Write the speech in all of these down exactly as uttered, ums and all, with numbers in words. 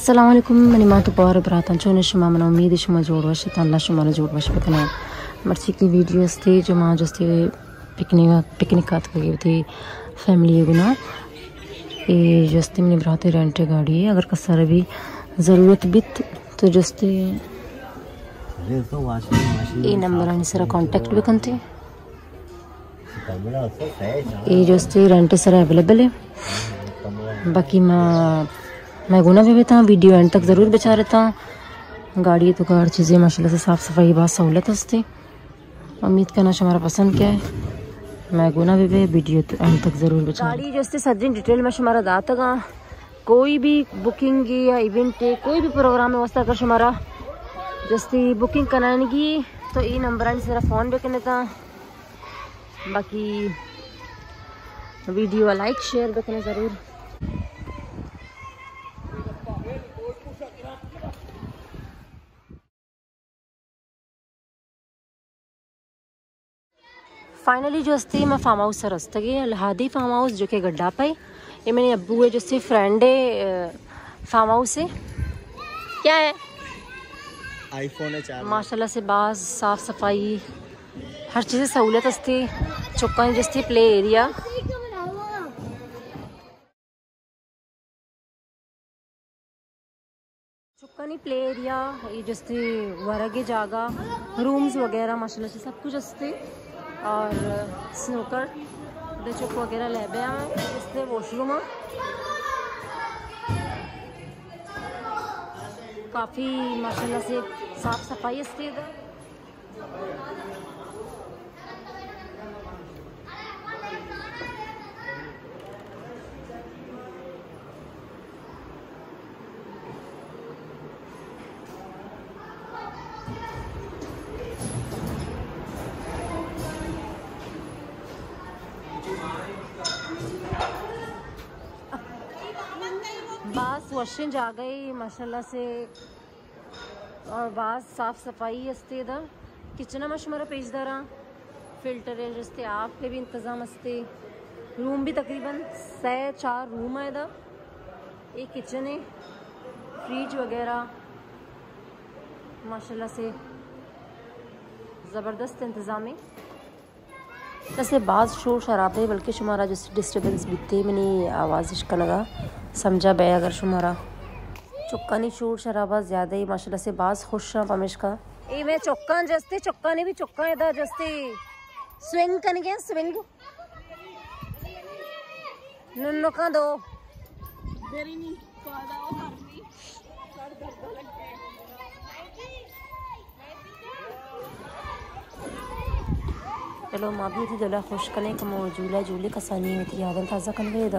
अस्सलाम वालेकुम मनी मा तो पावर बरातन चोने शुमा मना उम्मीद शुमा जोड़ वश अल्लाह शुमा जोड़ वश बकना मर्ची की वीडियोस थी जो मां जस्ती पिकनिक पिकनिक आत गई थी फैमिली गुना ये जस्ती मनी बराते रेंट गाड़ी है अगर कसर भी ज़रूरत बित तो जस्ती ये नंबर आने सरा कांटेक्ट भी करते ये जस्ती रेंट सरा अवेलेबल है। बाकी मैं मैं गुना भी बेता वीडियो एंड तक ज़रूर बचा रहता हूँ। गाड़ी तो हर चीज़ें माशाल्लाह से साफ़ सफाई बहुत सहूलत हंसती। उम्मीद करना हमारा पसंद क्या है मैं गुना भी वीडियो तो एंड तक ज़रूर बचा। गाड़ी जैसे सज्जन डिटेल में हमारा दाता कोई भी बुकिंग की या इवेंट है कोई भी प्रोग्राम है वास्ता अगर हमारा जस्ती बुकिंग कराने की तो ये नंबर आने से फ़ोन भी करने था। बाकी वीडियो लाइक शेयर भी करना ज़रूर। फाइनली जो हस्ती मैं फार्म हाउस से रस्ते गई लहादी फार्म हाउस जो कि गड्ढा पाई ये मेरे अब्बू है जो फ्रेंड है फार्म हाउस है क्या है आईफोन है चार माशाल्लाह से बाज साफ सफाई हर चीज़ सहूलत हस्ती चुक्का जस्ती प्ले एरिया चुक्कानी प्ले एरिया ये जस्ती वरगे जागा रूम्स वगैरह माशाल्लाह से सब कुछ हस्ती और स्नूकर चुक वगैरह लैबे हैं इसलिए वॉशरूम काफ़ी माशाल्लाह से साफ सफाई इसकी इधर। बास वॉशिंग जा गई माशाल्लाह से और बास साफ सफाई हस्ते इधर किचन में हमारा पेजदारा फिल्टर है जस्ते आग के भी इंतज़ाम हस्ते रूम भी तकरीबन से चार रूम है इधर एक किचन है फ्रिज वगैरह माशाल्लाह से ज़बरदस्त इंतज़ाम है। जैसे बाज़ शोर शराबे बल्कि शुमारा जैसे डिस्टर्बेंस बीते मैंने आवाज़ इसका लगा समझा बे अगर शुमारा चुक्का नहीं शोर शराबा ज़्यादा ही माशाल्लाह से बाज़ खुश रहा पमेश का ए मैं चुक्का जस्ते चुक्का ने भी चुक्का इधर जस्ते स्विंग करने गया स्विंग नन्नो का दो देरी नहीं पादा और हरनी कर दर्द लगते चलो माँ भी थी जला खुश करने का मो झूला झूले कसानी होती यादन ताज़ा करने दा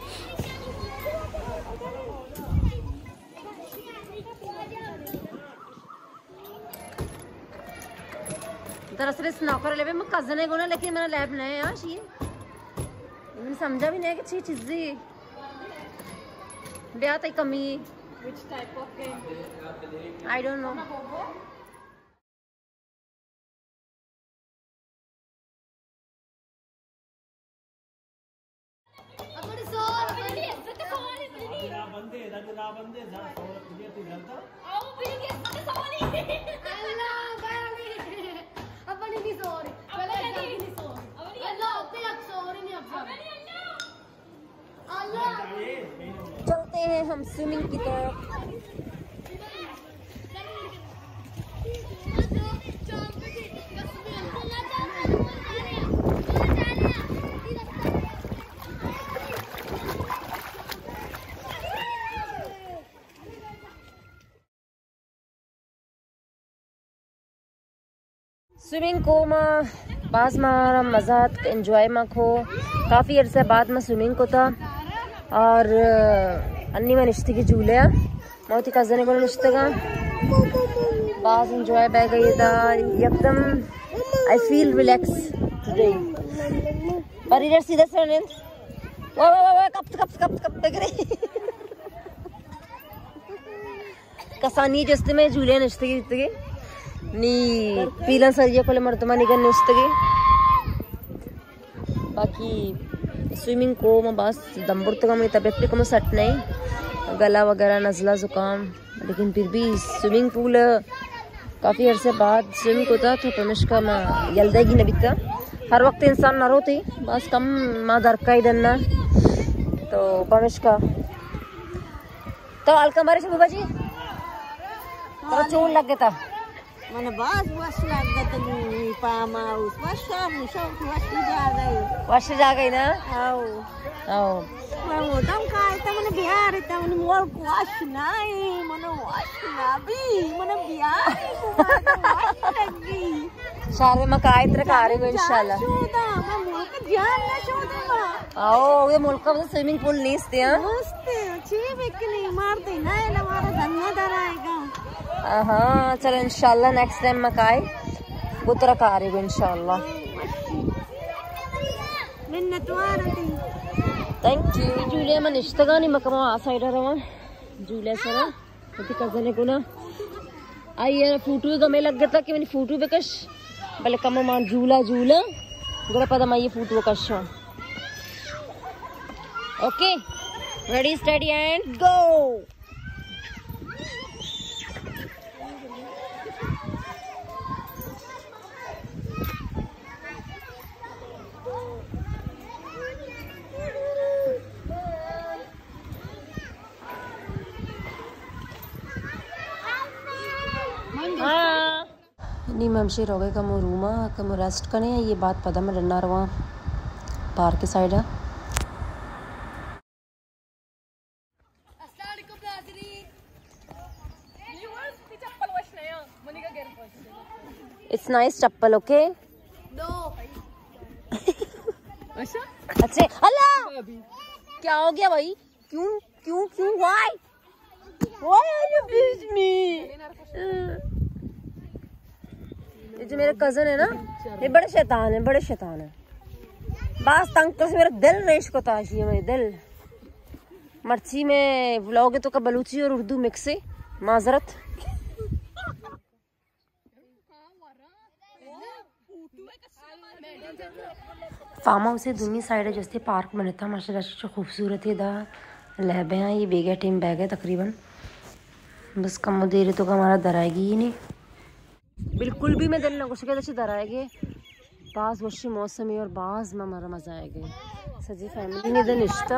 दरअसल स्नॉकर ले मैं कज़न है गुना लेकिन मेरा लैब नहीं है यार ये मैंने समझा भी नहीं है कि अच्छी चीज़ें ब्याह तक कमी which type of game I don't know बंदे ना बंदे जा और तुझे तू जानता आओ बिल्ली के सॉरी अल्लाह बानी अपनी नहीं सॉरी पहले नहीं सॉरी अल्लाह तेरा सॉरी नहीं अब अल्लाह चलते हैं हम स्विमिंग की तरफ। स्विमिंग को माँ बाज़ मारा मज़ा एंजॉय माँ को काफ़ी अरसे बाद में स्विमिंग को था और अन्नी में निश्ते की झूले बहुत ही कज़न को निश्ते का बाज़ एंजॉय बैग गई था एकदम आई फील रिलैक्स टुडे पर इधर सीधा से वाह वाह वाह कप कप कप कप देख रही कसानी जस्ते में झूले निश्ते की जितने नी पीला सरिया को मरतमा निकल निश्ते बाकी स्विमिंग को मैं बस दम्बुर तो मैं तबियत को मैं सट नहीं गला वगैरह नज़ला ज़ुकाम, लेकिन फिर भी स्विमिंग पूल काफ़ी अरसे बाद स्विमिंग होता तो पमिश्का में जल्देगी नबीता हर वक्त इंसान न रोती बस कम माँ दरका ही दन्ना तो पमिश्का तो अलका मारे से बुबा जी तो चोट लग गया था मैंने बस बस लग गया तो पामा उस बस शाम शाम बस जा गई वश जा गई ना आओ आओ मैं मोटम का था मैंने बिहार था मैंने मोर वाश नहीं मैंने वाश ना भी मैंने बिहार को लगी सारे मकाई तरह का रहे हो इंशाल्लाह शोदा मैं मुल्क जान ना शोदा आओ ये मुल्क का स्विमिंग पूल नीचते हैं मस्त अच्छी बिकनी मारते ना ये हमारा धन्ना डराएगा हाँ चलो इंशाल्लाह नेक्स्ट टाइम मकाई गुतरा का रहे हो इंशाल्लाह मिन्नत वारती थैंक यू जूलिया मन इश्तगानी मकमा आ साइड रहा जूलिया सर मती कजन को ना आई यार फोटो का मैं लग गया था कि मैंने फोटो पे कश भले कम मान झूला झूला गुड़ा पता मैं ये फोटो कश okay ready study and go नहीं मैं हमशे हो गए कम रूमा कम रेस्ट करने ये बात पता मैं डरना रहा पार्क के साइड है इट्स नाइस चप्पल ओके अच्छा अल्लाह क्या हो गया भाई क्यों क्यों क्यों why why are you beach me ये जो मेरे कजन है ना ये बड़े शैतान है बड़े शैतान है बस तंग कर से मेरा दिल रेश को ताशी है मेरे दिल मर्ची में व्लॉग है तो का बलूची और उर्दू मिक्स है माजरत फार्म हाउस है दूनी साइड है जैसे पार्क बने था माशाल्लाह खूबसूरत है दा लैब है ये बेगा टीम बैग है तकरीबन बस कम देर तो का हमारा दराएगी ही नहीं बिल्कुल भी मैं दिल ना कुछ अच्छे दराएगे बाज वशी मौसम है और बाज में हमारा मजा आएगा सजी फैमिली ने दिन रिश्ता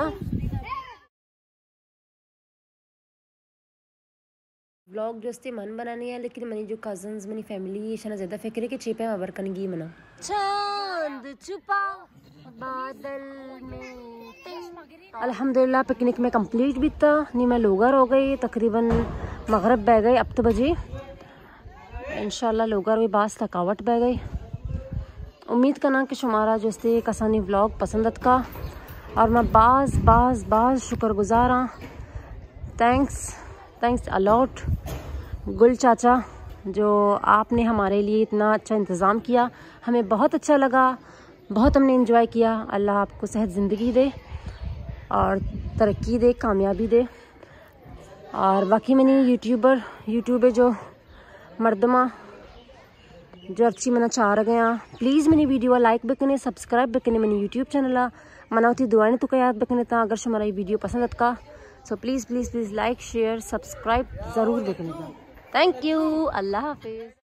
व्लॉग जो मन बनाने है लेकिन मनी जो कजन्स मनी फैमिली शना ज़्यादा फिक्र है कि चेपे अबर कनगी मना चांद छुपा बादल में अल्हम्दुलिल्लाह पिकनिक में कंप्लीट भी था नहीं मैं लोगर हो गई तकरीबन मगरब बह गए अब तो बजे इंशाल्लाह लोगर भी बास थकावट बह गई उम्मीद करना कि शुमारा जो इससे कसानी व्लॉग पसंद का और मैं बाज बाज बाज शुक्रगुजार हाँ थैंक्स थैंक्स अलॉट गुल चाचा जो आपने हमारे लिए इतना अच्छा इंतज़ाम किया हमें बहुत अच्छा लगा बहुत हमने एंजॉय किया अल्लाह आपको सेहत ज़िंदगी दे और तरक्की दे कामयाबी दे और बाकी मैंने यूट्यूबर यूट्यूबर जो मर्दमा जो अच्छी मना चाह रहे हैं प्लीज़ मैंने वीडियो लाइक भी करने सब्सक्राइब भी करने मैंने यूट्यूब चैनल मना होती दुआएं तो का याद भी करने था अगर हमारा ये वीडियो पसंद का so please please please like share subscribe ज़रूर देखने का थैंक यू अल्लाह हाफिज़।